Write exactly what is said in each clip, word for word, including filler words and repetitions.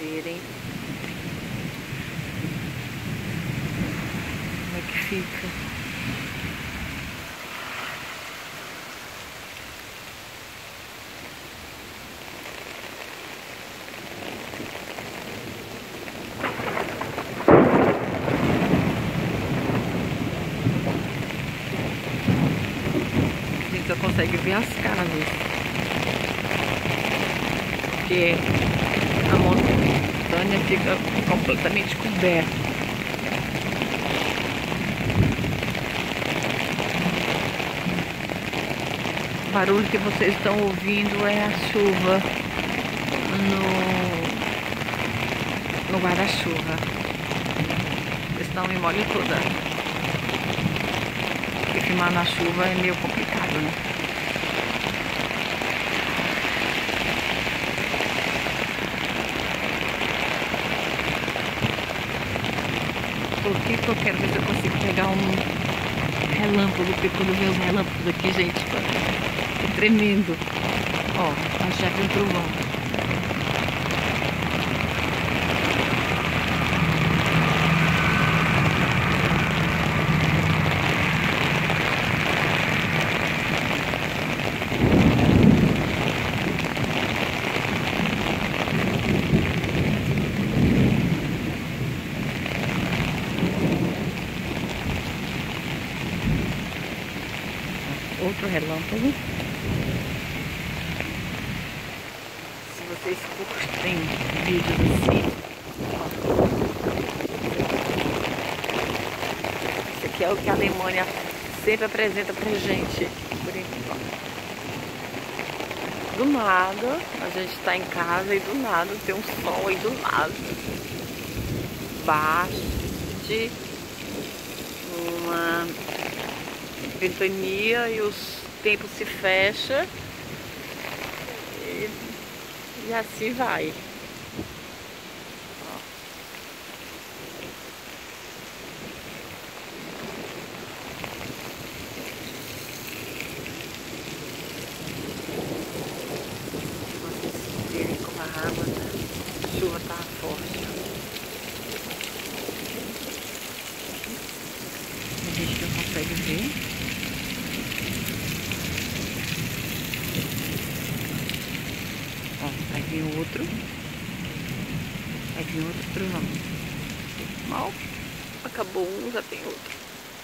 verem como é que fica. A gente só consegue ver as casas, porque a montanha fica completamente coberta. O barulho que vocês estão ouvindo é a chuva no, no guarda-chuva. Senão me molho toda. Porque filmar na chuva é meio complicado, né? Tô aqui que eu quero ver se eu consigo pegar um relâmpago, porque quando eu ver os relâmpagos aqui, gente, é tremendo. Ó, a chave do trovão. Outro relâmpago. Se vocês curtem vídeos assim, ó. Esse aqui é o que a Alemanha sempre apresenta pra gente. Por enquanto. Do nada, a gente tá em casa e do nada tem um sol aí do nada. Bate uma ventania e os tempos se fecham e, e assim vai. Ó. Vocês verem como a água da chuva tá forte. A gente não consegue ver. Ó, vai vir outro. Vai vir outro trovão. Mal acabou um, já tem outro.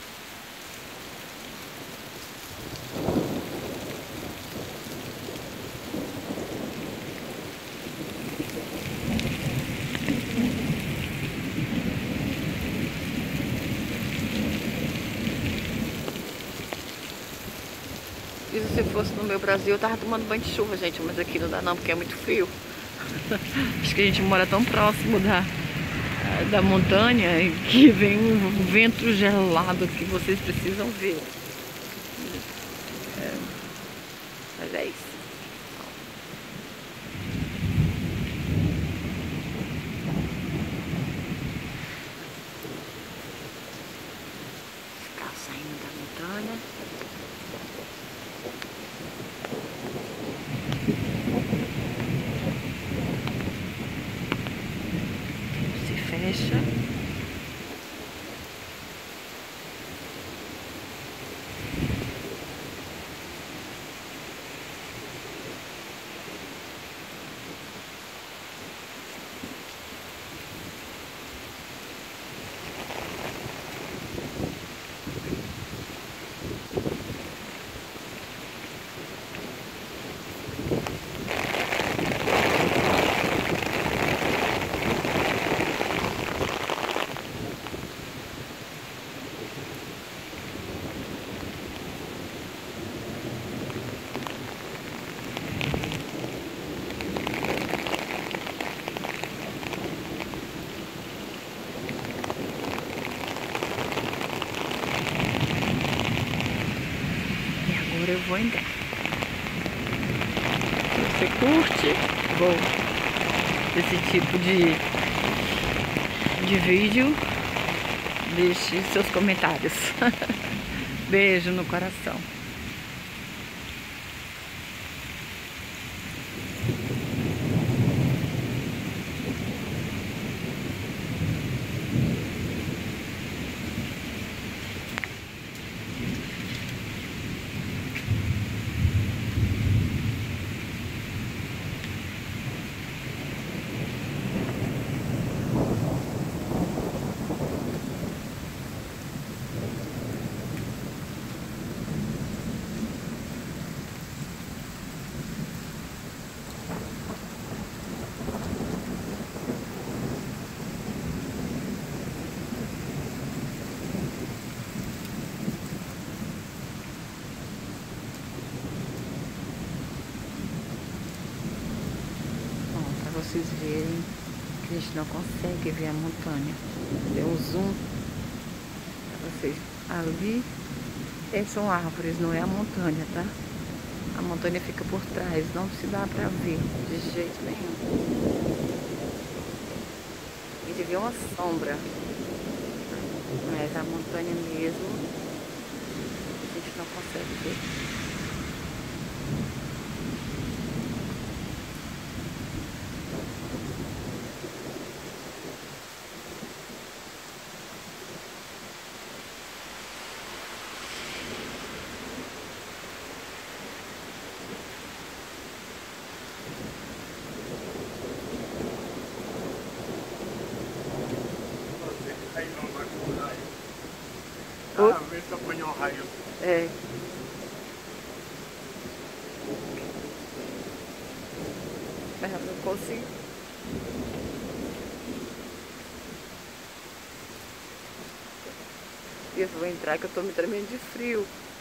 E se fosse no meu Brasil, eu tava tomando banho de chuva, gente. Mas aqui não dá não, porque é muito frio. Acho que a gente mora tão próximo da, da montanha que vem um vento gelado que vocês precisam ver. É, mas é isso. Está saindo da montanha. Fecha. Eu vou entrar. Se você curte bom, esse tipo de, de vídeo, deixe seus comentários. Beijo no coração. vocês verem que a gente não consegue ver a montanha. Deu um zoom pra vocês. Ali é, são árvores, não é a montanha, tá? A montanha fica por trás, não se dá pra ver de jeito nenhum. A gente vê uma sombra, mas a montanha mesmo a gente não consegue ver. Ah, vê se apanhou um raio. É. Mas eu não consigo. Eu vou entrar que eu tô me tremendo de frio.